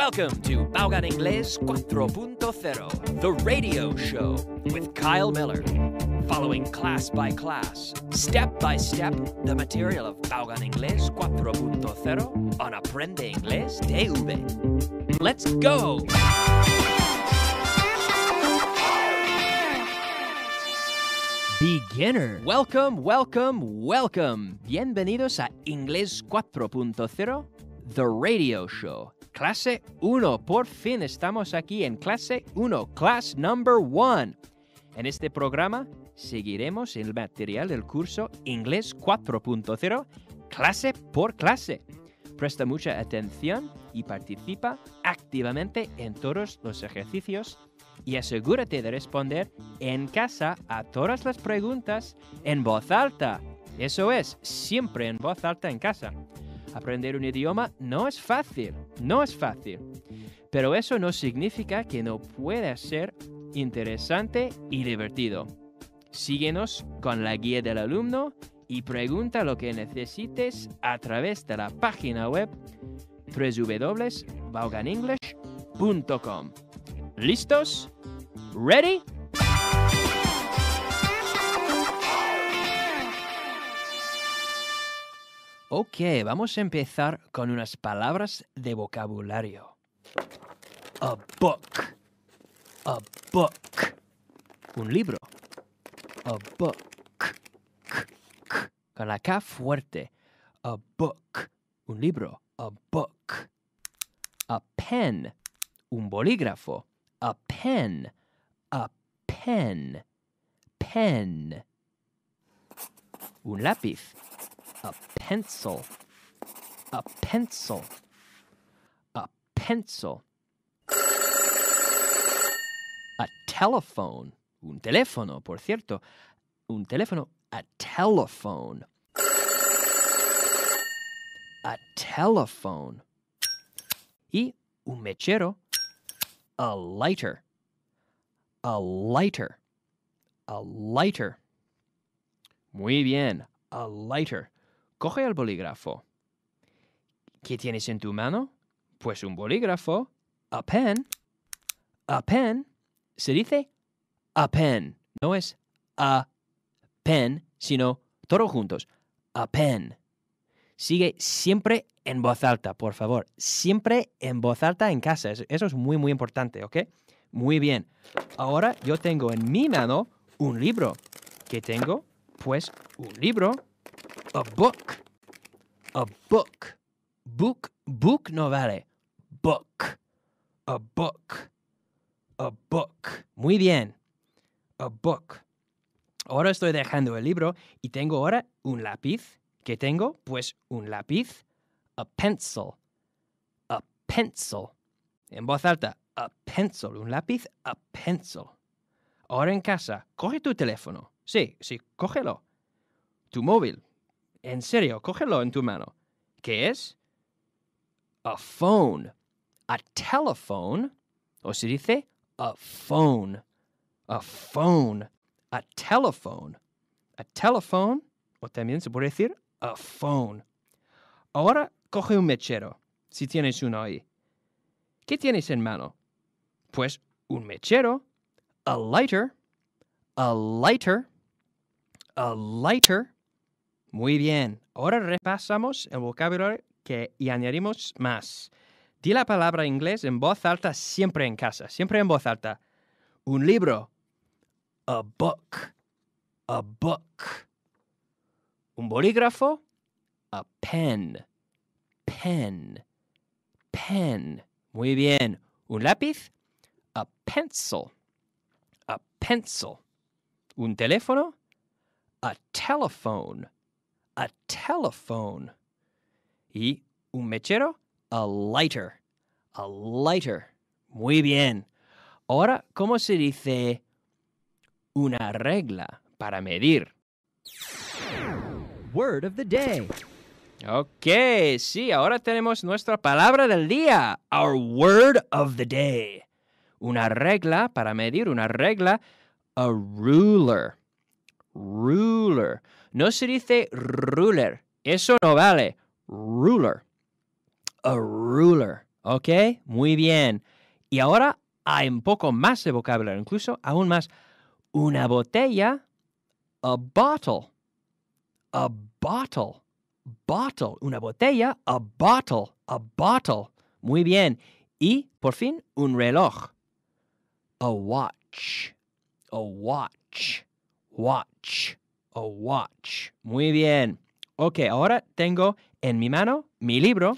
Welcome to Vaughan Inglés 4.0, the radio show with Kyle Miller. Following class by class, step by step, the material of Vaughan Inglés 4.0 on Aprende Inglés TV. Let's go! Beginner. Welcome. Bienvenidos a Inglés 4.0, the radio show. Clase 1. Por fin estamos aquí en clase 1, class number 1. En este programa seguiremos el material del curso Inglés 4.0, clase por clase. Presta mucha atención y participa activamente en todos los ejercicios y asegúrate de responder en casa a todas las preguntas en voz alta. Eso es, siempre en voz alta en casa. Aprender un idioma no es fácil. Pero eso no significa que no pueda ser interesante y divertido. Síguenos con la guía del alumno y pregunta lo que necesites a través de la página web www.vaughanenglish.com. ¿Listos? ¿Ready? Ok, vamos a empezar con unas palabras de vocabulario. A book. Un libro. A book. Con la K fuerte. A book. Un libro. A book. A pen. Un bolígrafo. A pen. Pen. Un lápiz. A pencil. A telephone. Un teléfono, por cierto. Un teléfono. A telephone. Y un mechero. A lighter. Muy bien. A lighter. Coge el bolígrafo. ¿Qué tienes en tu mano? Pues un bolígrafo. A pen. Se dice a pen. No es a pen, sino todos juntos. A pen. Sigue siempre en voz alta, por favor. Siempre en voz alta en casa. Eso es muy, muy importante, ¿ok? Muy bien. Ahora yo tengo en mi mano un libro. ¿Qué tengo? Pues un libro. A book. Book no vale. Book. A book. Muy bien. A book. Ahora estoy dejando el libro y tengo ahora un lápiz. ¿Qué tengo? Pues un lápiz. A pencil. En voz alta. A pencil. Un lápiz. A pencil. Ahora en casa, coge tu teléfono. Sí, cógelo. Tu móvil. En serio, cógelo en tu mano. ¿Qué es? A phone. A telephone. O se dice a phone. A telephone. O también se puede decir a phone. Ahora coge un mechero, si tienes uno ahí. ¿Qué tienes en mano? Pues un mechero. A lighter. Muy bien. Ahora repasamos el vocabulario y añadimos más. Di la palabra inglés en voz alta siempre en casa. Siempre en voz alta. Un libro. A book. Un bolígrafo. A pen. Muy bien. Un lápiz. A pencil. Un teléfono. A telephone. Y un mechero. A lighter. Muy bien. Ahora, ¿cómo se dice una regla para medir? Word of the day. Ok, sí, ahora tenemos nuestra palabra del día. Our word of the day. Una regla para medir, a ruler. No se dice ruler. Eso no vale. Ruler. A ruler. ¿Ok? Muy bien. Y ahora hay un poco más de vocabulario, incluso aún más. Una botella, a bottle. A bottle. Bottle. Una botella, a bottle. A bottle. Muy bien. Y, por fin, un reloj. A watch. A watch. Watch. A watch. Muy bien. Ok, ahora tengo en mi mano mi libro.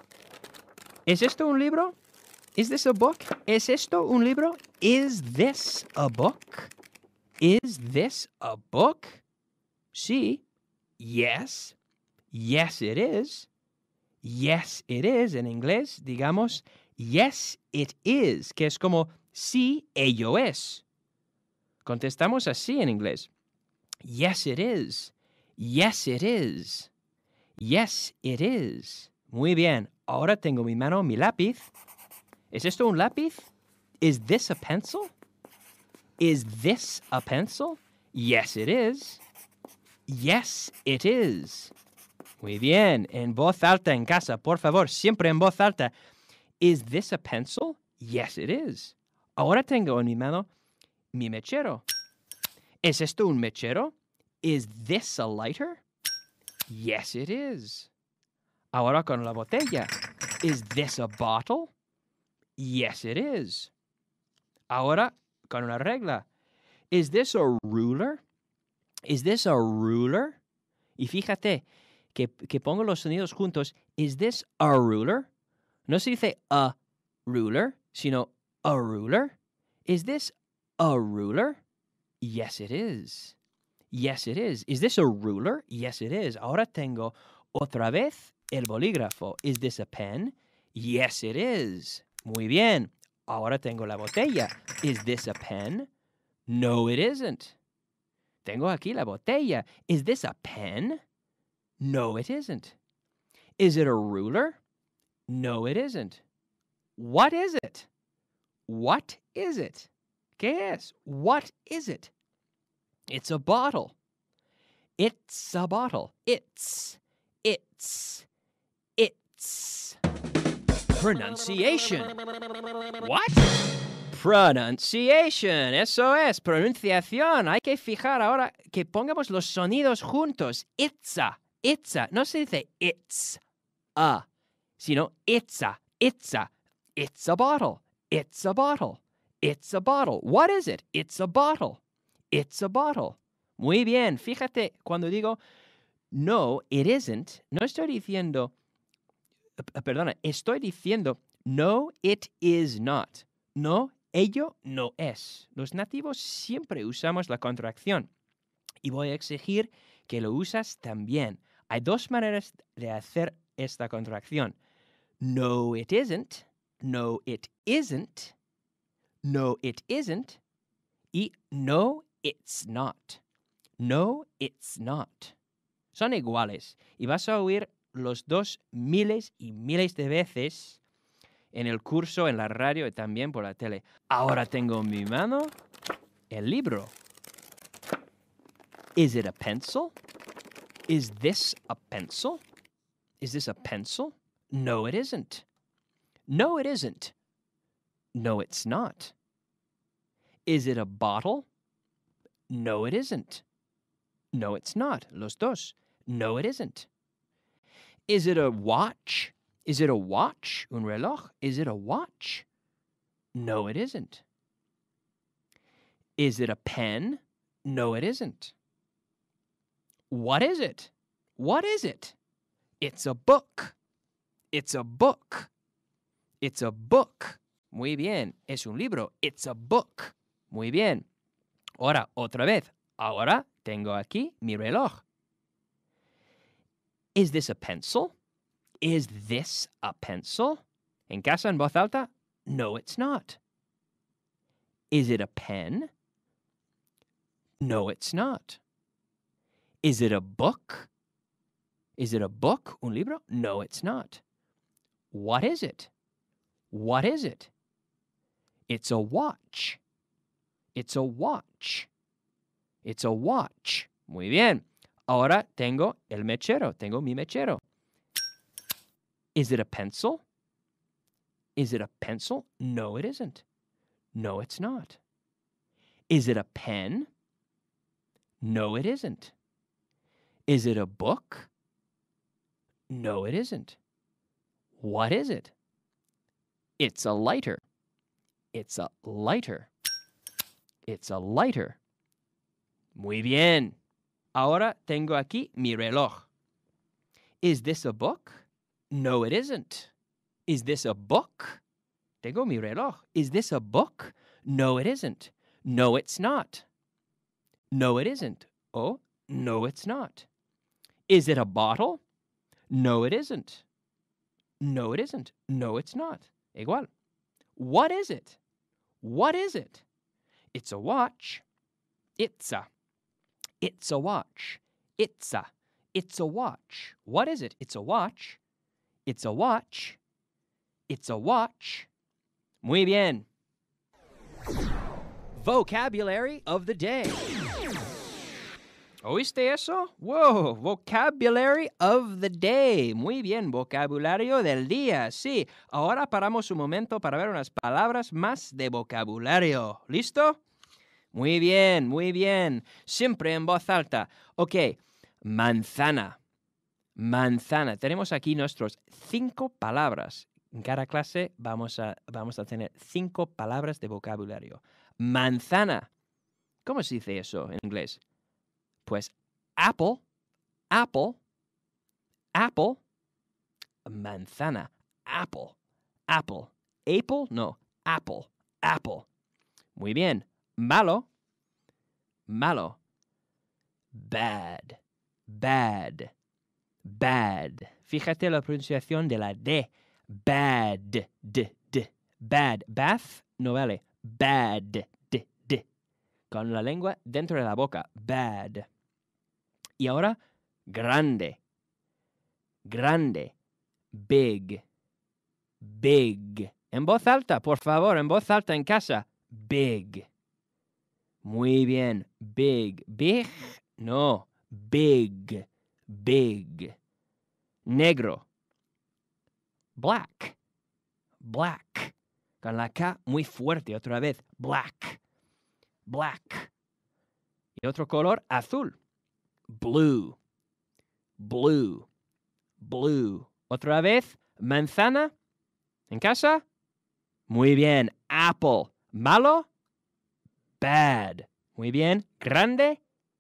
¿Es esto un libro? Is this a book? ¿Es esto un libro? Is this a book? Is this a book? Sí. Yes. Yes, it is. Yes, it is. En inglés, digamos, yes, it is, que es como sí, ello es. Contestamos así en inglés. Yes, it is. Yes, it is. Yes, it is. Muy bien. Ahora tengo en mi mano mi lápiz. ¿Es esto un lápiz? Is this a pencil? Is this a pencil? Yes, it is. Yes, it is. Muy bien. En voz alta en casa, por favor, siempre en voz alta. Is this a pencil? Yes, it is. Ahora tengo en mi mano mi mechero. ¿Es esto un mechero? Is this a lighter? Yes, it is. Ahora con la botella. Is this a bottle? Yes, it is. Ahora con una regla. Is this a ruler? Is this a ruler? Y fíjate que pongo los sonidos juntos. Is this a ruler? No se dice a ruler, sino a ruler. Is this a ruler? Yes, it is. Yes, it is. Is this a ruler? Yes, it is. Ahora tengo otra vez el bolígrafo. Is this a pen? Yes, it is. Muy bien. Ahora tengo la botella. Is this a pen? No, it isn't. Tengo aquí la botella. Is this a pen? No, it isn't. Is it a ruler? No, it isn't. What is it? What is it? ¿Qué es? What is it? It's a bottle. It's a bottle. It's. Pronunciation. What? Pronunciation. Eso es, pronunciación. Hay que fijar ahora que pongamos los sonidos juntos. It's a. No se dice it's a, sino it's a. It's a bottle. It's a bottle. It's a bottle. What is it? It's a bottle. It's a bottle. Muy bien. Fíjate, cuando digo no, it isn't, no estoy diciendo, estoy diciendo no, it is not. No, ello no es. Los nativos siempre usamos la contracción y voy a exigir que lo usas también. Hay dos maneras de hacer esta contracción. No, it isn't. No, it isn't. No, it isn't. Y no, it's not. No, it's not. Son iguales y vas a oír los dos miles y miles de veces en el curso, en la radio y también por la tele. Ahora tengo en mi mano el libro. Is it a pencil? Is this a pencil? Is this a pencil? No, it isn't. No, it isn't. No, it's not. Is it a bottle? No, it isn't. No, it's not. Los dos. No, it isn't. Is it a watch? Is it a watch? Un reloj? Is it a watch? No, it isn't. Is it a pen? No, it isn't. What is it? What is it? It's a book. It's a book. It's a book. Muy bien. Es un libro. It's a book. Muy bien. Ahora, otra vez. Ahora tengo aquí mi reloj. Is this a pencil? Is this a pencil? En casa, en voz alta, no, it's not. Is it a pen? No, it's not. Is it a book? Is it a book? Un libro? No, it's not. What is it? What is it? It's a watch. It's a watch. It's a watch. Muy bien. Ahora tengo el mechero. Tengo mi mechero. Is it a pencil? Is it a pencil? No, it isn't. No, it's not. Is it a pen? No, it isn't. Is it a book? No, it isn't. What is it? It's a lighter. It's a lighter. It's a lighter. Muy bien. Ahora tengo aquí mi reloj. Is this a book? No, it isn't. Is this a book? Tengo mi reloj. Is this a book? No, it isn't. No, it's not. No, it isn't. Oh, no, it's not. Is it a bottle? No, it isn't. No, it isn't. No, it's not. Igual. What is it? What is it? It's a watch. It's a watch. It's a watch. What is it? It's a watch. It's a watch. It's a watch. Muy bien. Vocabulary of the day. ¿Oíste eso? Whoa, vocabulary of the day. Muy bien, vocabulario del día. Sí, ahora paramos un momento para ver unas palabras más de vocabulario. ¿Listo? Muy bien, muy bien. Siempre en voz alta. Ok, manzana. Manzana. Tenemos aquí nuestros 5 palabras. En cada clase vamos a tener 5 palabras de vocabulario. Manzana. ¿Cómo se dice eso en inglés? Pues apple, apple, apple, manzana, apple, apple, apple, no, apple, apple. Muy bien. Malo, malo, bad, bad, bad. Fíjate la pronunciación de la D. Bad, bad. Bath no vale. Bad, con la lengua dentro de la boca. Bad. Y ahora, grande, grande, big, big. En voz alta, por favor, en voz alta en casa. Big. Muy bien. Big. Big, no. Big, big. Negro. Black, black. Con la K muy fuerte, otra vez. Black, black. Y otro color, azul. Blue, blue, blue. Otra vez, manzana. ¿En casa? Muy bien. Apple. Malo. Bad. Muy bien. Grande.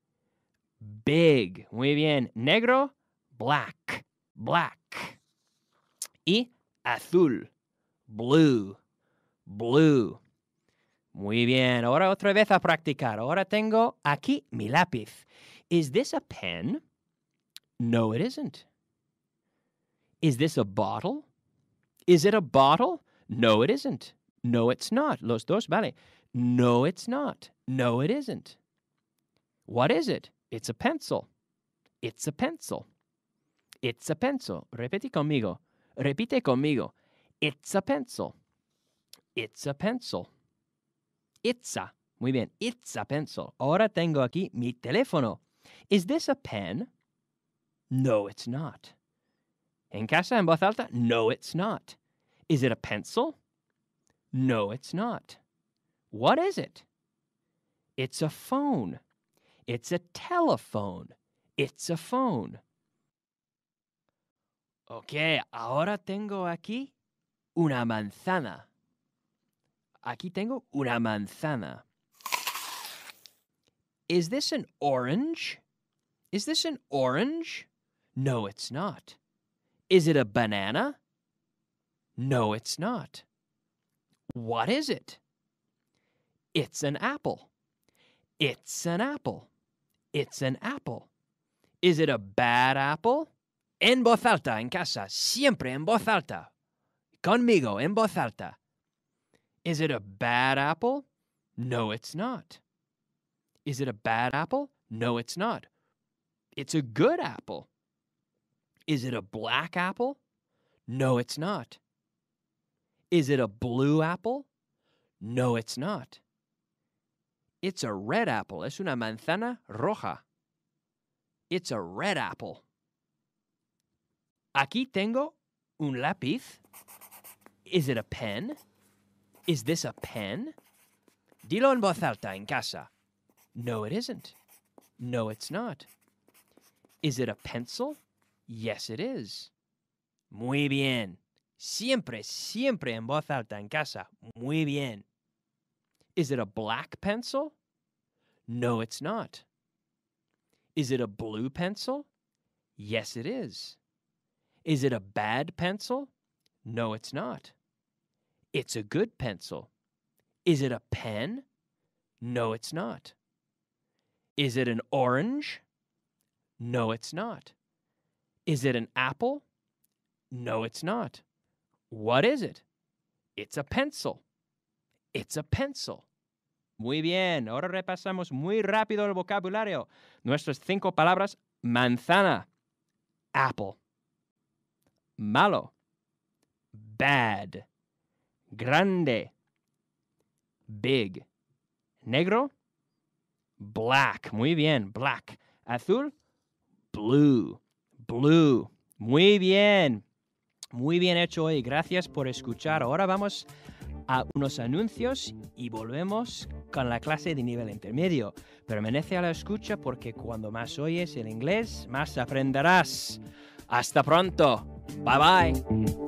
Big. Muy bien. Negro. Black. Black. Y azul. Blue. Blue. Muy bien. Ahora otra vez a practicar. Ahora tengo aquí mi lápiz. Is this a pen? No, it isn't. Is this a bottle? Is it a bottle? No, it isn't. No, it's not. Los dos, vale. No, it's not. No, it isn't. What is it? It's a pencil. It's a pencil. It's a pencil. Repite conmigo. Repite conmigo. It's a pencil. It's a pencil. It's a. Muy bien. It's a pencil. Ahora tengo aquí mi teléfono. Is this a pen? No, it's not. En casa, en voz alta? No, it's not. Is it a pencil? No, it's not. What is it? It's a phone. It's a telephone. It's a phone. Ok, ahora tengo aquí una manzana. Aquí tengo una manzana. Is this an orange? Is this an orange? No, it's not. Is it a banana? No, it's not. What is it? It's an apple. It's an apple. It's an apple. Is it a bad apple? En voz alta, en casa, siempre en voz alta. Conmigo, en voz alta. Is it a bad apple? No, it's not. Is it a bad apple? No, it's not. It's a good apple. Is it a black apple? No, it's not. Is it a blue apple? No, it's not. It's a red apple. Es una manzana roja. It's a red apple. Aquí tengo un lápiz Is it a pen? Is this a pen? Dilo en voz alta en casa. No, it isn't. No, it's not. Is it a pencil? Yes, it is. Muy bien. Siempre, siempre en voz alta en casa. Muy bien. Is it a black pencil? No, it's not. Is it a blue pencil? Yes, it is. Is it a bad pencil? No, it's not. It's a good pencil. Is it a pen? No, it's not. Is it an orange? No, it's not. Is it an apple? No, it's not. What is it? It's a pencil. It's a pencil. Muy bien, ahora repasamos muy rápido el vocabulario. Nuestras 5 palabras: manzana, apple. Malo, bad. Grande, big. Negro, black. Muy bien, black. Azul, blue, blue. Muy bien. Muy bien hecho hoy. Gracias por escuchar. Ahora vamos a unos anuncios y volvemos con la clase de nivel intermedio. Permanece a la escucha porque cuando más oyes el inglés, más aprenderás. Hasta pronto. Bye bye.